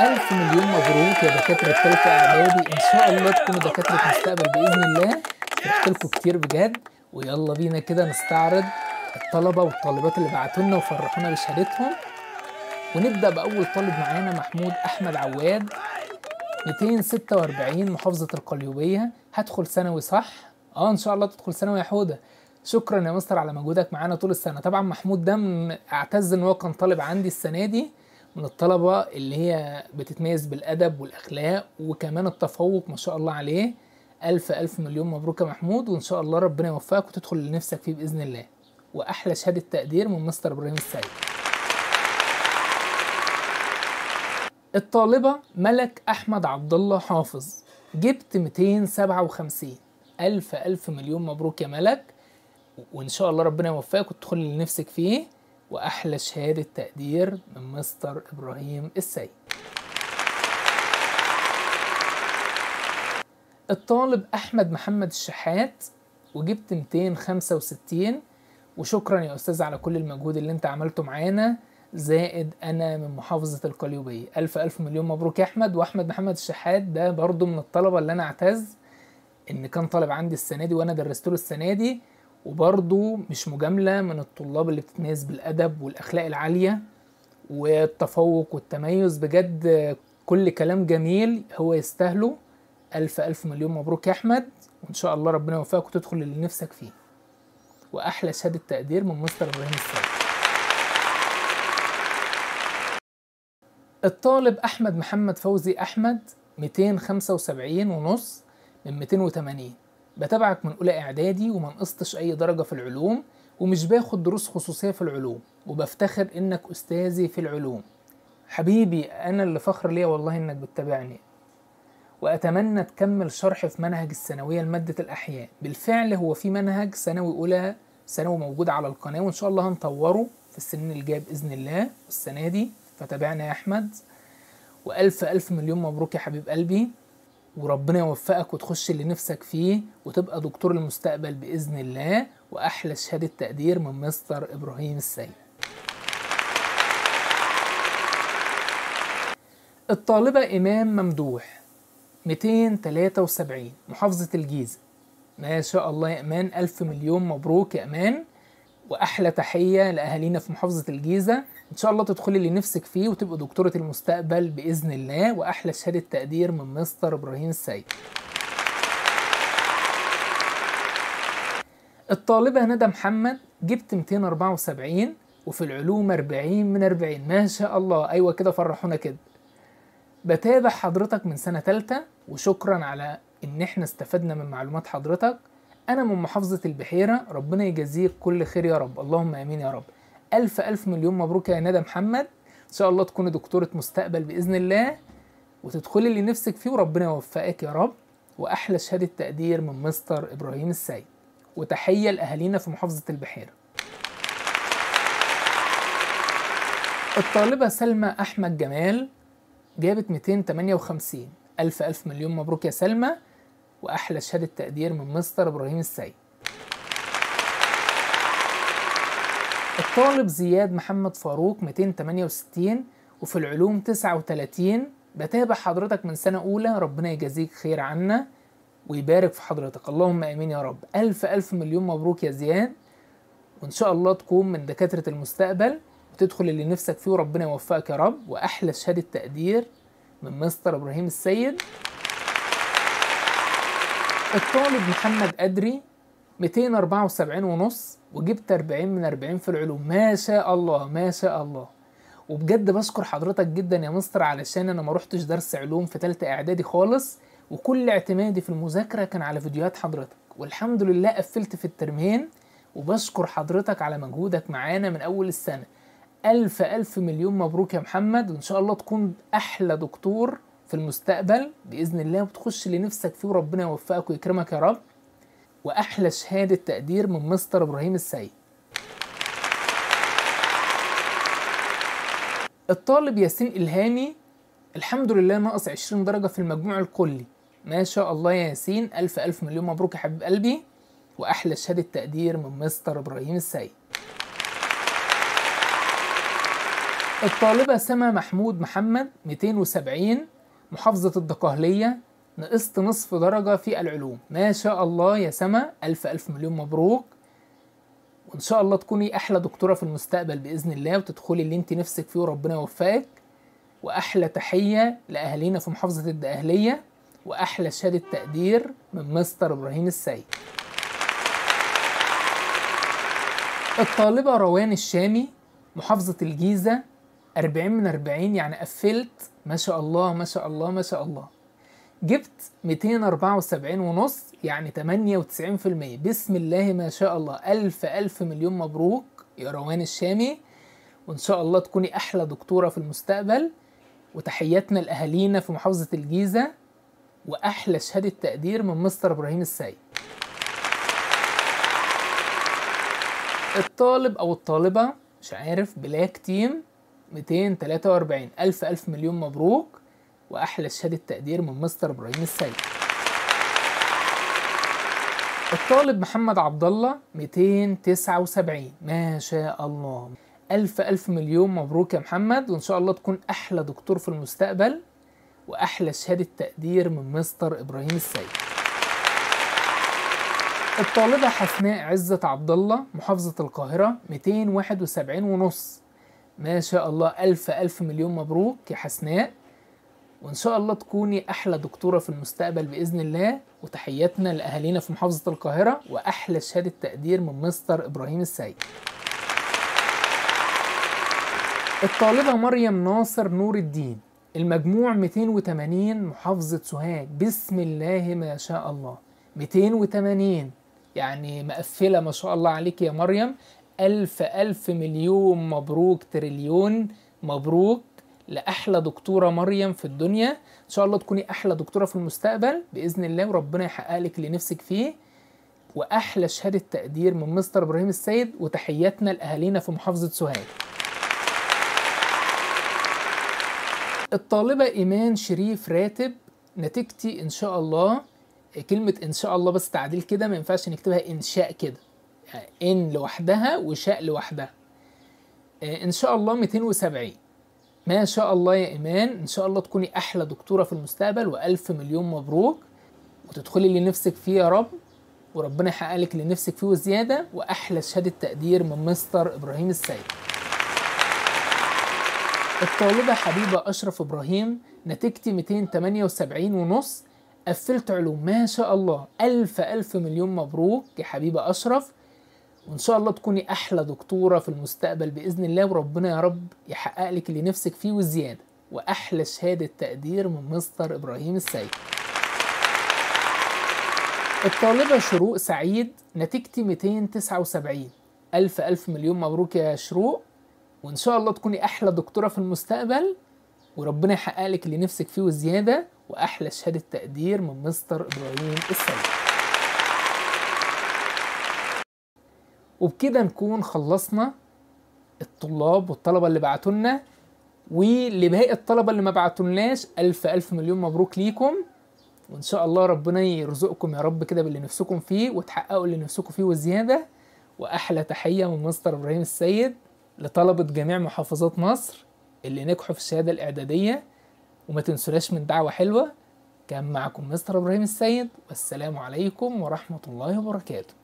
ألف مليون مبروك يا دكاترة تالتة إعدادي، إن شاء الله تكونوا دكاترة مستقبل بإذن الله. فرحت لكم كتير بجد، ويلا بينا كده نستعرض الطلبة والطالبات اللي بعتولنا وفرحونا بشهادتهم. ونبدأ بأول طالب معانا محمود أحمد عواد، 246 محافظة القليوبية. هدخل ثانوي صح؟ إن شاء الله تدخل ثانوي يا حودة. شكرا يا مستر على مجهودك معانا طول السنة. طبعا محمود ده أعتز إن هو كان طالب عندي السنة دي، من الطلبة اللي هي بتتميز بالأدب والأخلاق وكمان التفوق ما شاء الله عليه. ألف مليون مبروك يا محمود، وإن شاء الله ربنا يوفقك وتدخل اللي نفسك فيه بإذن الله. وأحلى شهادة تقدير من مستر إبراهيم السيد. الطالبة ملك أحمد عبد الله حافظ، جبت 257. ألف مليون مبروك يا ملك، وإن شاء الله ربنا يوفقك وتدخل اللي نفسك فيه. وأحلى شهادة تقدير من مستر إبراهيم السيد. الطالب أحمد محمد الشحات، وجبت 265. وشكرا يا أستاذ على كل المجهود اللي انت عملته معانا، زائد أنا من محافظة القليوبية. ألف مليون مبروك يا أحمد. وأحمد محمد الشحات ده برضو من الطلبة اللي أنا أعتز إن كان طالب عندي السنة دي وأنا درست له السنة دي، وبرضو مش مجاملة، من الطلاب اللي بتتميز بالأدب والأخلاق العالية والتفوق والتميز. بجد كل كلام جميل هو يستاهله. ألف مليون مبروك يا أحمد، وإن شاء الله ربنا يوفقك وتدخل اللي نفسك فيه. وأحلى شهادة تقدير من مستر إبراهيم السيد. الطالب أحمد محمد فوزي أحمد، 275.5 من 280. بتابعك من أولى إعدادي وما نقصتش أي درجة في العلوم، ومش باخد دروس خصوصية في العلوم، وبفتخر إنك أستاذي في العلوم. حبيبي أنا اللي فخر ليا والله إنك بتتابعني، وأتمنى تكمل شرح في منهج الثانوية لمادة الأحياء. بالفعل هو في منهج ثانوي أولى ثانوي موجود على القناة، وإن شاء الله هنطوره في السنين الجاية بإذن الله السنة دي، فتابعنا يا أحمد. وألف مليون مبروك يا حبيب قلبي، وربنا يوفقك وتخش اللي نفسك فيه وتبقى دكتور المستقبل بإذن الله. وأحلى شهادة تقدير من مستر إبراهيم السيد. الطالبة إيمان ممدوح، 273 محافظة الجيزة. ما شاء الله يا إيمان، ألف مليون مبروك يا إيمان، وأحلى تحية لأهالينا في محافظة الجيزة. إن شاء الله تدخلي اللي نفسك فيه وتبقى دكتورة المستقبل بإذن الله. وأحلى شهادة تقدير من مستر إبراهيم السيد. الطالبة ندى محمد، جبت 274 وفي العلوم 40 من 40. ما شاء الله، أيوة كده فرحونا كده. بتابع حضرتك من سنة تالتة، وشكرا على إن احنا استفدنا من معلومات حضرتك. أنا من محافظة البحيرة، ربنا يجازيك كل خير يا رب، اللهم آمين يا رب. ألف مليون مبروك يا ندى محمد، إن شاء الله تكوني دكتورة مستقبل بإذن الله وتدخلي اللي نفسك فيه وربنا يوفقك يا رب. وأحلى شهادة تقدير من مستر إبراهيم السيد، وتحية لأهالينا في محافظة البحيرة. الطالبة سلمى أحمد جمال، جابت 258. ألف مليون مبروك يا سلمى، وأحلى شهادة تقدير من مستر إبراهيم السيد. الطالب زياد محمد فاروق، 268 وفي العلوم 39. بتابع حضرتك من سنة أولى، ربنا يجازيك خير عنا ويبارك في حضرتك، اللهم آمين يا رب. ألف مليون مبروك يا زياد، وإن شاء الله تكون من دكاترة المستقبل وتدخل اللي نفسك فيه وربنا يوفقك يا رب. وأحلى شهادة تقدير من مستر إبراهيم السيد. الطالب محمد أدري، 274.5 وجبت 40 من 40 في العلوم. ما شاء الله ما شاء الله. وبجد بشكر حضرتك جدا يا مستر، علشان أنا ما روحتش درس علوم في تالتة إعدادي خالص، وكل اعتمادي في المذاكرة كان على فيديوهات حضرتك، والحمد لله قفلت في الترمين. وبشكر حضرتك على مجهودك معانا من أول السنة. ألف مليون مبروك يا محمد، وإن شاء الله تكون أحلى دكتور في المستقبل بإذن الله وتخش اللي نفسك فيه وربنا يوفقك ويكرمك يا رب. وأحلى شهادة تقدير من مستر إبراهيم السيد. الطالب ياسين إلهامي، الحمد لله ناقص 20 درجة في المجموع الكلي. ما شاء الله يا ياسين، ألف مليون مبروك يا حبيب قلبي، وأحلى شهادة تقدير من مستر إبراهيم السيد. الطالبة سما محمود محمد 270 محافظة الدقهلية، نقصت نصف درجة في العلوم. ما شاء الله يا سما، ألف مليون مبروك، وإن شاء الله تكوني أحلى دكتورة في المستقبل بإذن الله، وتدخلي اللي انت نفسك فيه وربنا يوفقك. وأحلى تحية لأهالينا في محافظة الدقهلية، وأحلى شهادة تقدير من مستر إبراهيم السيد. الطالبة روان الشامي محافظة الجيزة 40 من 40، يعني قفلت ما شاء الله ما شاء الله ما شاء الله. جبت 274 ونص، يعني 98%. بسم الله ما شاء الله، ألف مليون مبروك يا روان الشامي، وإن شاء الله تكوني أحلى دكتورة في المستقبل. وتحياتنا لأهالينا في محافظة الجيزة، وأحلى شهادة تقدير من مستر إبراهيم السيد. الطالب أو الطالبة مش عارف، بلاك تيم 243، ألف مليون مبروك، وأحلى شهادة تقدير من مستر إبراهيم السيد. الطالب محمد عبد الله 279، ما شاء الله، ألف مليون مبروك يا محمد، وإن شاء الله تكون أحلى دكتور في المستقبل، وأحلى شهادة تقدير من مستر إبراهيم السيد. الطالبة حسناء عزت عبد الله محافظة القاهرة 271 ونص، ما شاء الله، ألف مليون مبروك يا حسناء، وإن شاء الله تكوني أحلى دكتورة في المستقبل بإذن الله. وتحياتنا لأهالينا في محافظة القاهرة، وأحلى شهادة تقدير من مستر إبراهيم السيد. الطالبة مريم ناصر نور الدين، المجموع 280، محافظة سوهاج، بسم الله ما شاء الله، 280، يعني مقفلة ما شاء الله عليك يا مريم. ألف مليون مبروك، تريليون مبروك لأحلى دكتورة مريم في الدنيا. إن شاء الله تكوني أحلى دكتورة في المستقبل بإذن الله، وربنا يحقق لك اللي نفسك فيه، وأحلى شهادة تقدير من مستر إبراهيم السيد. وتحياتنا لأهالينا في محافظة سوهاج. الطالبة إيمان شريف راتب، نتيجتي إن شاء الله، كلمة إن شاء الله بس تعديل كده، ما ينفعش نكتبها إنشاء كده، يعني إن لوحدها وشاء لوحدها. إن شاء الله 270، ما شاء الله يا إيمان، إن شاء الله تكوني أحلى دكتورة في المستقبل، وألف مليون مبروك، وتدخلي اللي نفسك فيه يا رب، وربنا يحقق لك اللي نفسك فيه وزيادة، وأحلى شهادة تقدير من مستر إبراهيم السيد. الطالبة حبيبة أشرف إبراهيم، نتيجتي 278 ونص، قفلت علوم، ما شاء الله، ألف مليون مبروك يا حبيبة أشرف، وإن شاء الله تكوني أحلى دكتورة في المستقبل بإذن الله، وربنا يا رب يحقق لك اللي نفسك فيه والزيادة، وأحلى شهادة تقدير من مستر إبراهيم السيد. الطالبة شروق سعيد، نتيجتي 279، ألف مليون مبروك يا شروق، وإن شاء الله تكوني أحلى دكتورة في المستقبل، وربنا يحقق لك اللي نفسك فيه والزيادة، وأحلى شهادة تقدير من مستر إبراهيم السيد. وبكده نكون خلصنا الطلاب والطلبة اللي بعتولنا، ولباقي الطلبة اللي ما بعتولناش ألف مليون مبروك ليكم، وإن شاء الله ربنا يرزقكم يا رب كده باللي نفسكم فيه، وتحققوا اللي نفسكم فيه والزيادة. وأحلى تحية من مستر إبراهيم السيد لطلبة جميع محافظات مصر اللي نجحوا في الشهادة الإعدادية. وما تنسوناش من دعوة حلوة. كان معكم مستر إبراهيم السيد، والسلام عليكم ورحمة الله وبركاته.